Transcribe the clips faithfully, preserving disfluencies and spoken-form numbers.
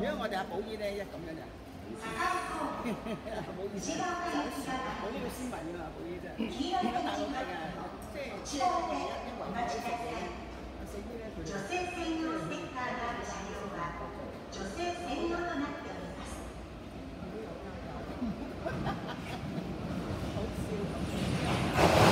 如果我哋阿寶姨咧一咁樣就，唔好意思，我呢個斯文㗎嘛，寶姨真係，而家大佬嚟㗎，即係即係我哋一一圍埋啲食嘢咧，死啲咧佢就。女性専用ステッカーがある車両は女性専用となっております。好笑。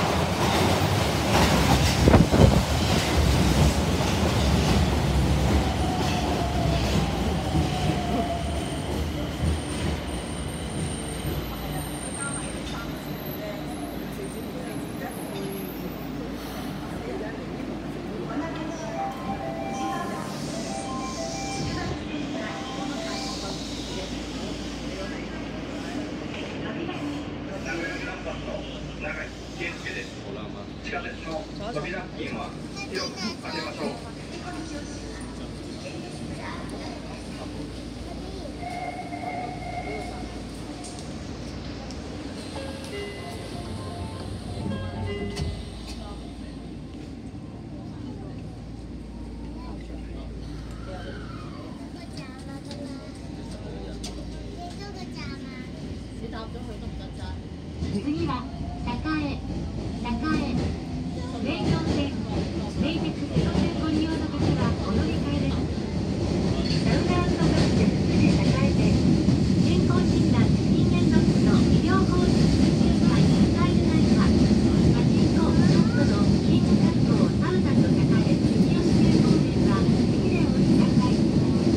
次は栄、栄、名城線、名鉄ゼロ線ご利用の方はお乗り換えです。ダウンタウンバスで栄線、健康診断、人間ドックの医療法人入会、入るないか、パチンコ、ショットのキングカット、サウナと栄、住吉系方面は次でお降りください。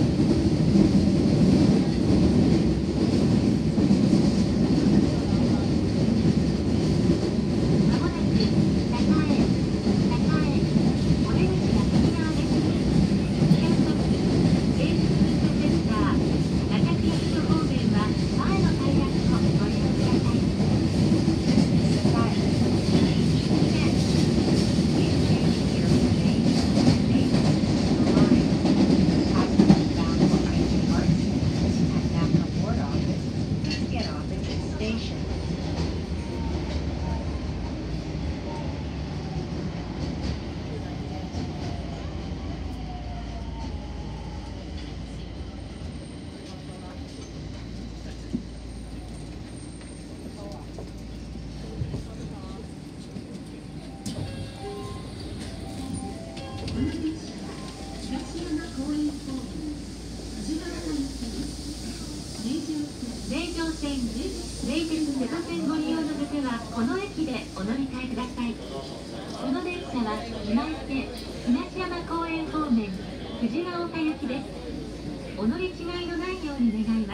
名城線、名鉄瀬戸線ご利用の方はこの駅でお乗り換えください。この電車は今井線、東山公園方面、藤ヶ丘行きです。お乗り違いのないように願います。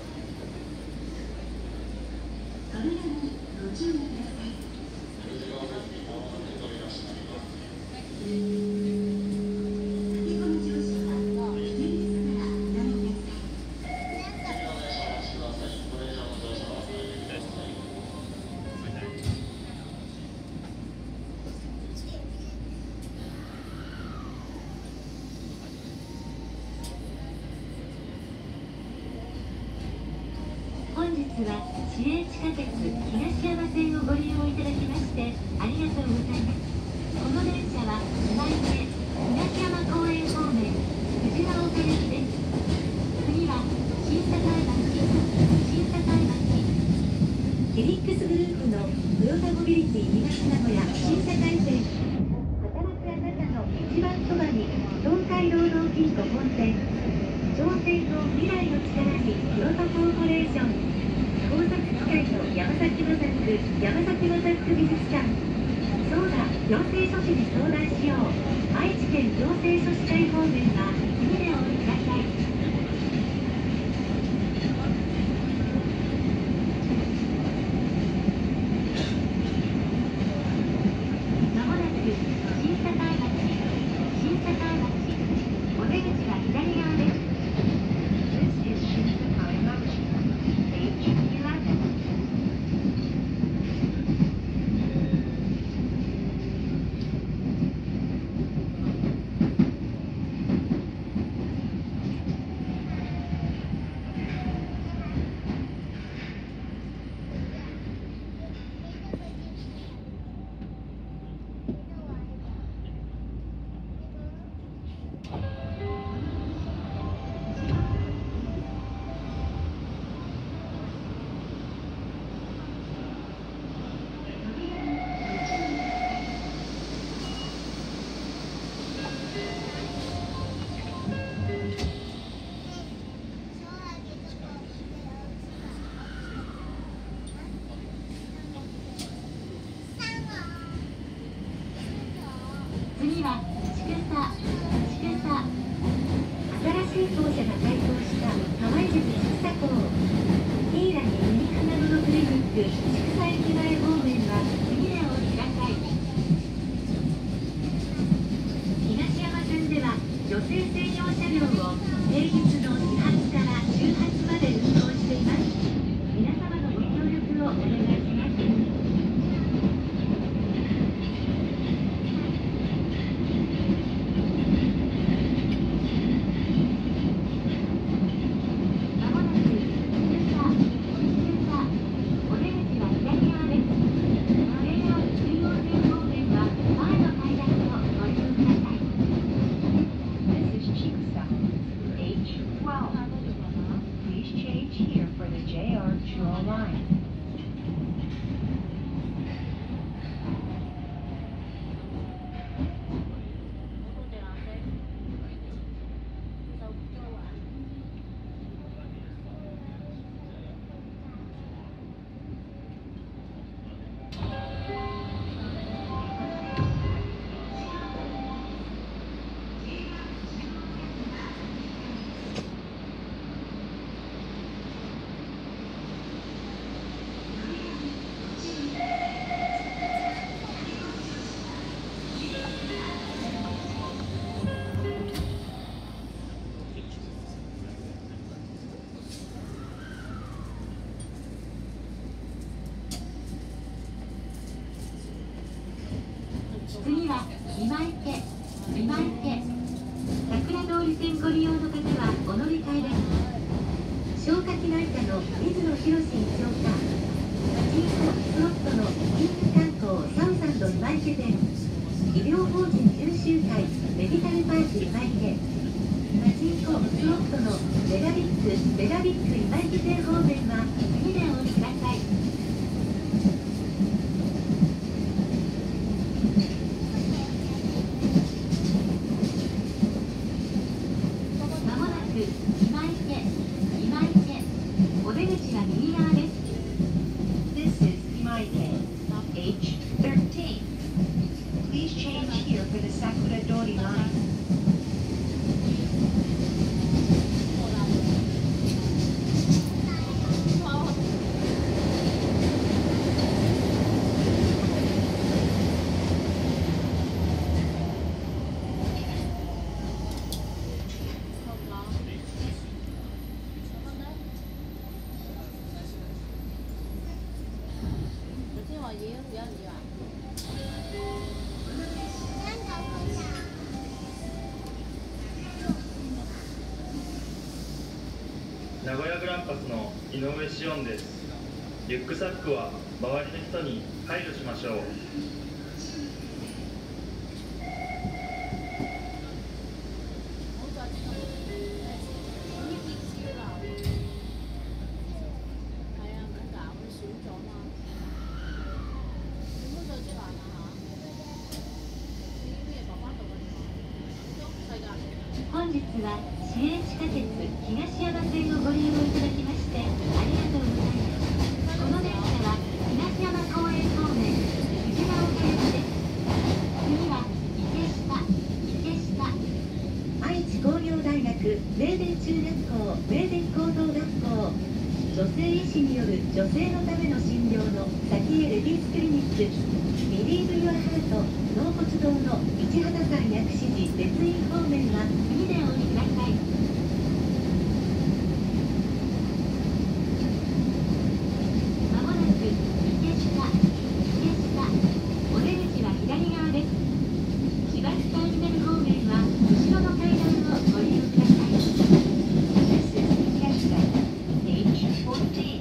扉にご注意ください。本日は市営地下鉄東山線をご利用いただきましてありがとうございます。この電車は今井線、東山公園方面、藤ヶ丘行きです。次は新栄町、新栄町。ヘリックスグループのトヨタモビリティ東名古屋新栄線。働くあなたの一番そばに東海労働金庫本店。挑戦の未来の力にトヨタコーポレーション。工作機械の山崎マザック、山崎マザック美術館。そうだ、行政書士に相談しよう。愛知県行政書士会方面は次でお降りください。まもなく新栄町、新栄町。お出口は左側です。 女性専用車両を平日の始発から終発まで運行しています。皆様のご協力をお願いします。まもなく通過、通過、お出口は左側です。ジェイアール 中央線方面は前の階段をご利用ください。This is Chikusa, H twelve. Please change here for the ジェイアール Chuo line. 次は今池、今池、桜通り線ご利用の方はお乗り換えです。消化器内科の水野博士医長か、パチンコスロットのキング観光サウザンド今池店、医療法人九州会メディカルパーク今池、パチンコスロットのベガビックベガビック今池店方面は次でお降りください。今池、今池、お出口は右側です。This is 今池 H thirteen. Please change here for the Sakura Dori line. 名古屋グランパスの井上紫音です。リュックサックは周りの人に配慮しましょう。 本日は市営地下鉄東山線をご利用いただきましてありがとうございます。この電車は東山公園方面藤ヶ丘行きです。次は池下、池下、愛知工業大学名電中学校名電高等学校、女性医師による女性のための診療の先へレディースクリニックビリーブ・ユア・ハート納骨堂の市畑さん薬師寺別院方面は次でお降りください。まもなく池下、池下、お出口は左側です。市バスターミナル方面は後ろの階段をご利用ください。This is 池下 H fourteen.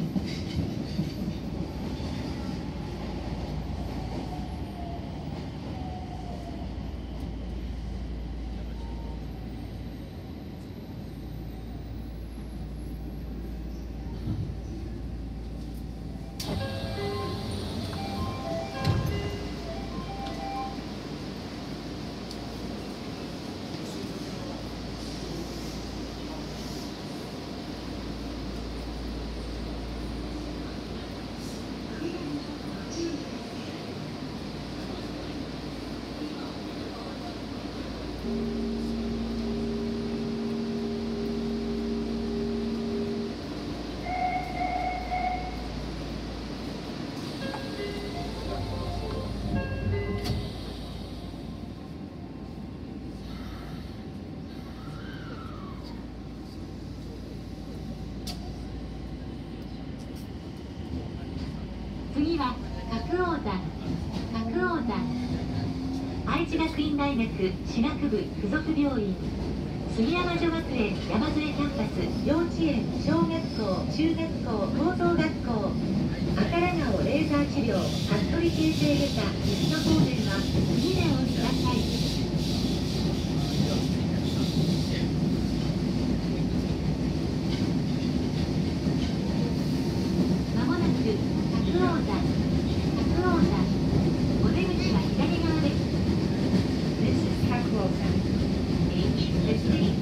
ま院大学歯学部附属病院、杉山女学園山添キャンパス、幼稚園、小学校、中学校、高等学校、赤ら顔レーザー治療、服部形成外科、西の方面は次でお降りください。まもなく角王座、角王座、お出口は左側です。This is Kakuoka. H fifteen.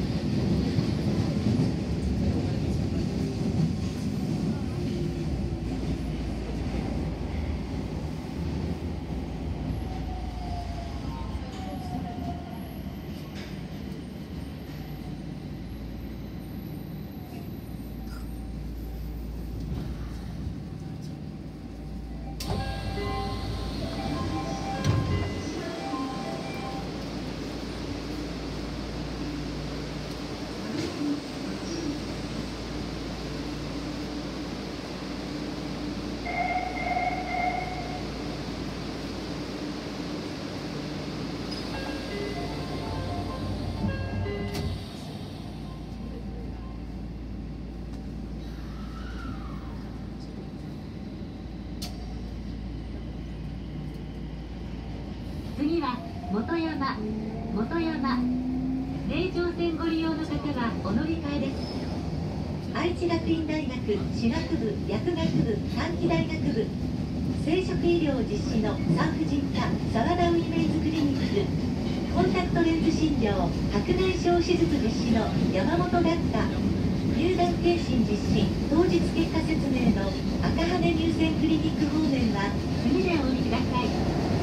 次は本山、本山、名城線ご利用の方はお乗り換えです。愛知学院大学歯学部、薬学部、短期大学部、生殖医療実施の産婦人科沢田ウィメンズクリニック、コンタクトレンズ診療、白内障手術実施の山本学科、乳がん検診実施、当日結果説明の赤羽乳腺クリニック方面は次でお降りください。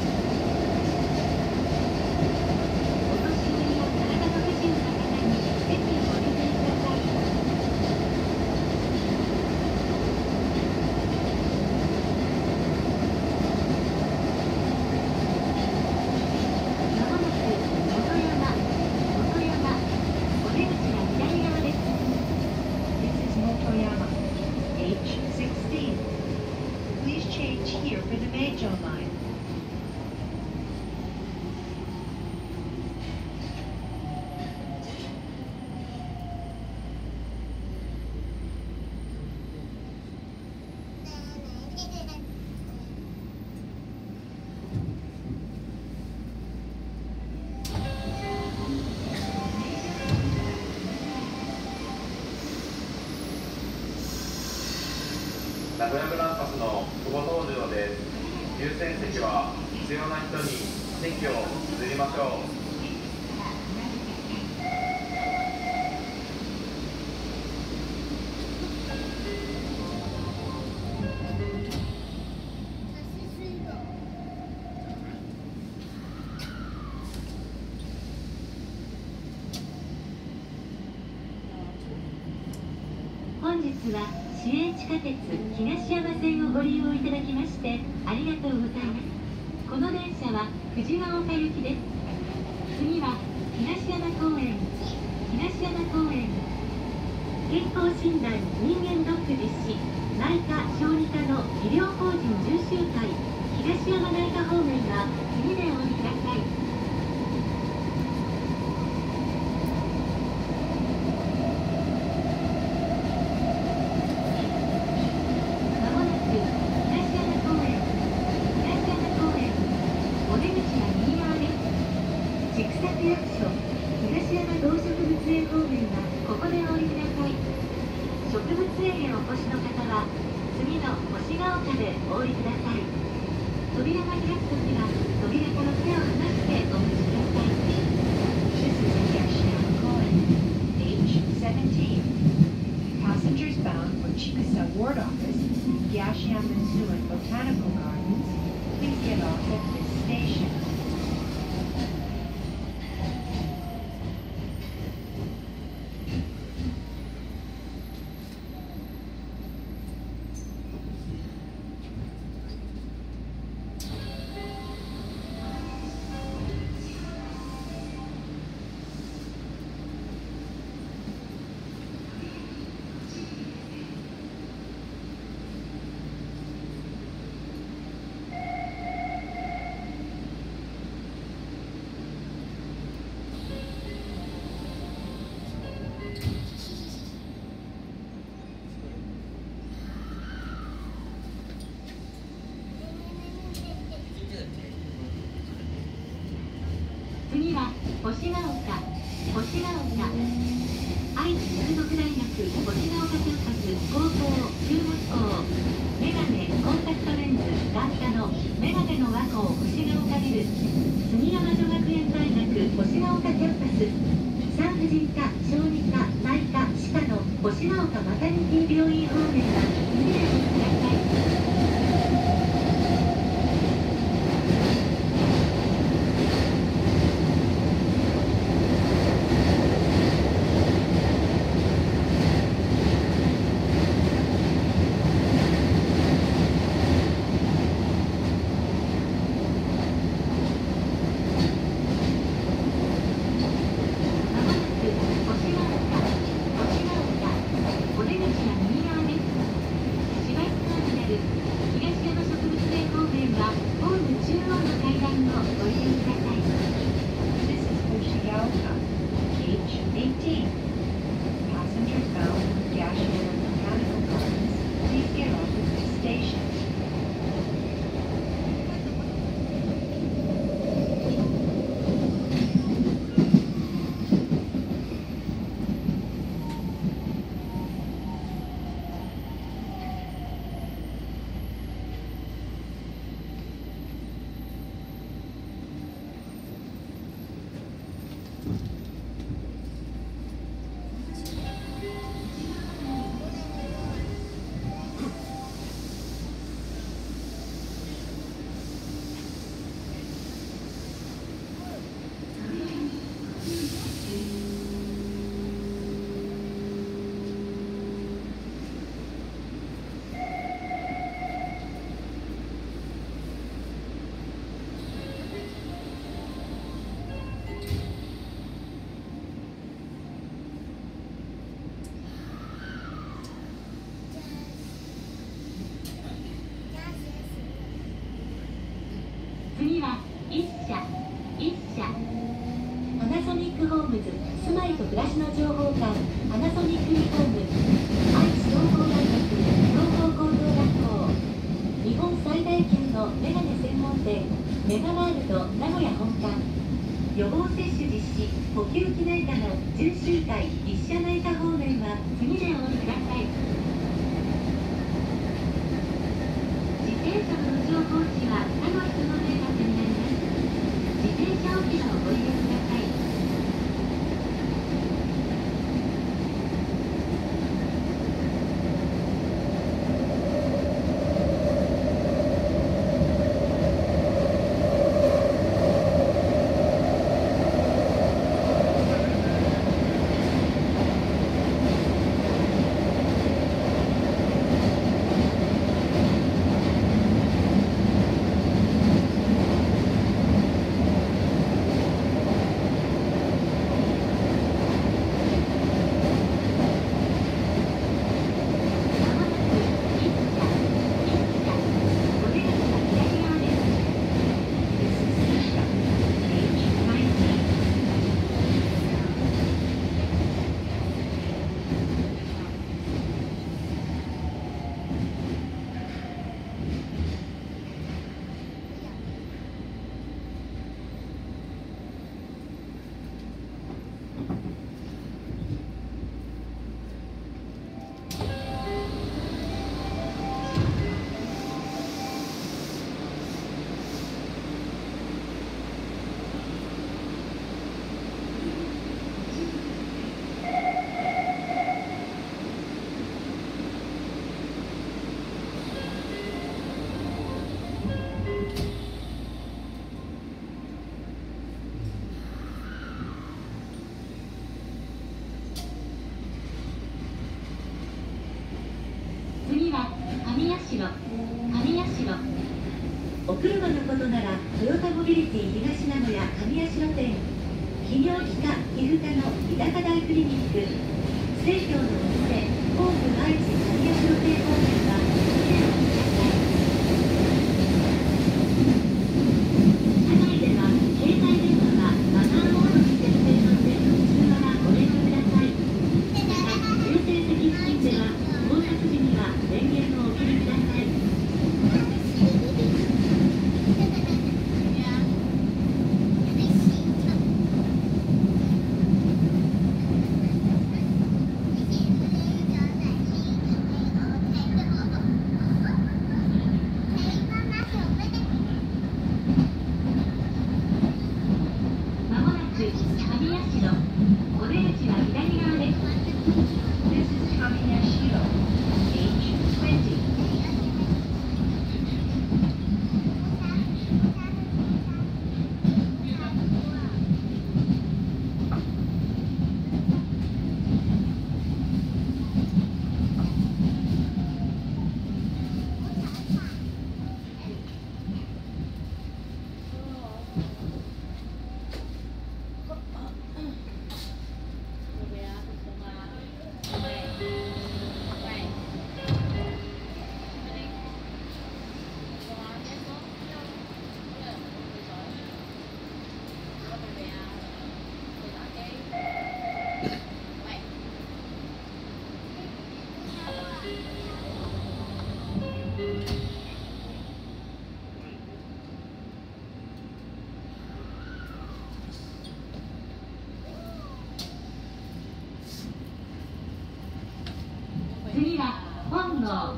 名古屋グランパスの久保登場です。優先席は必要な人に席を譲りましょう。 本日は市営地下鉄東山線をご利用いただきましてありがとうございます。この電車は藤が丘行きです。次は東山公園、東山公園、健康診断人間ドック実施、内科小児科の医療法人巡集会、東山内科方面は次でお降りください。 星ヶ丘、星ヶ丘。愛知中国大学星ヶ丘キャンパス高校、中学校。メガネ、コンタクトレンズ、眼科のメガネの和光星ヶ丘ビル。杉山女学園大学星ヶ丘キャンパス。産婦人科、小児科、内科、歯科の星ヶ丘マタニティ病院方面は次でおください。次は一社一社パナソニックホームズ住まいと暮らしの情報館パナソニックリフォーム愛知総合大学総合高等学校日本最大級のメガネ専門店メガワールド名古屋本館予防接種実施呼吸器内科の巡視会一社内科方面は次でお降りください。自転車の乗降地は他の人の迷惑になります。自転車置き場をご利用ください。お車のことならトヨタモビリティ東名古屋上八代店泌尿器科皮膚科の三鷹大クリニック生協の店ホーム愛知上八代店方面は次でお待ちください。車内では携帯電話はマナーモードに設定の上通話はご遠慮ください。また優先席付近では到着時には電源をお切りください。 号。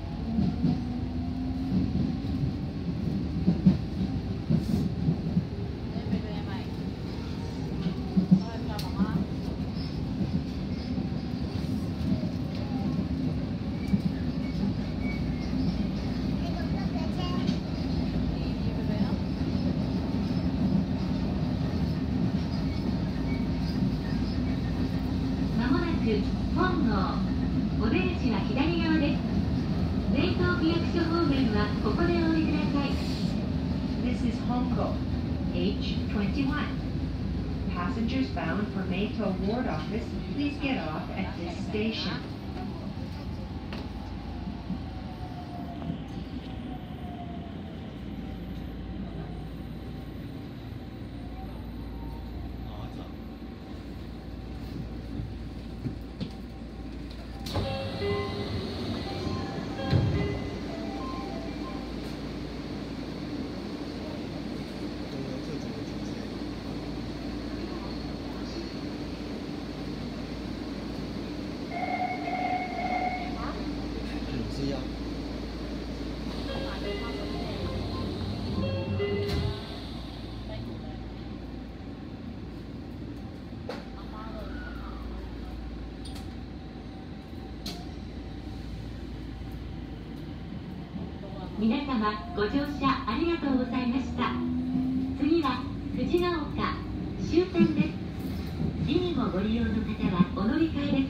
まもなく本郷。お出口は左側です。名東区役所方面はここでお降りください。 This is Hongo, H twenty-one. Passengers bound for Meito Ward Office, please get off at this station. 皆様ご乗車ありがとうございました。次は藤が丘終点です。次にもご利用の方はお乗り換えです。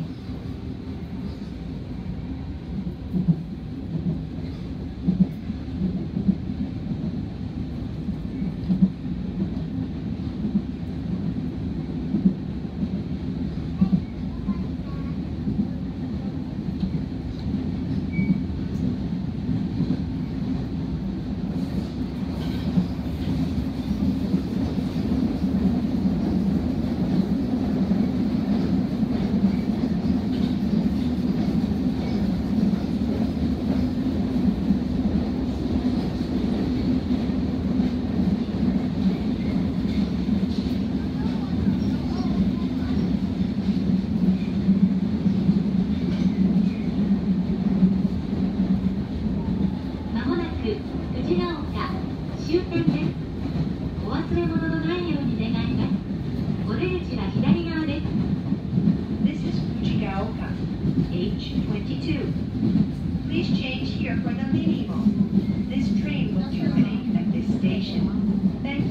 藤が丘終点です。お忘れ物のないように願います。お出口は左側です。 This is Fujigaoka, H twenty-two. Please change here for the minimo. This train will terminate at this station. Thank